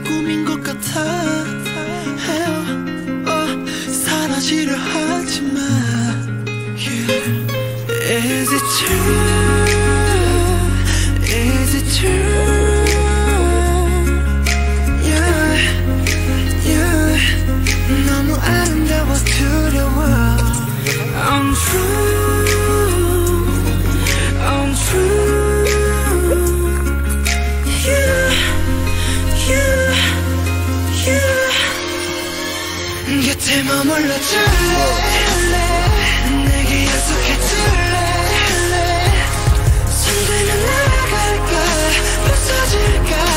꿈인 것 같아. 사라지려 하지마. Is it true? Is it true? Yeah, yeah. 너무 아름다워 두려워. Untrue, untrue. Yeah, yeah, yeah. 곁에 머물러 줄래? 내게 약속해 줄래? 손 들면 날아갈까? 부서질까?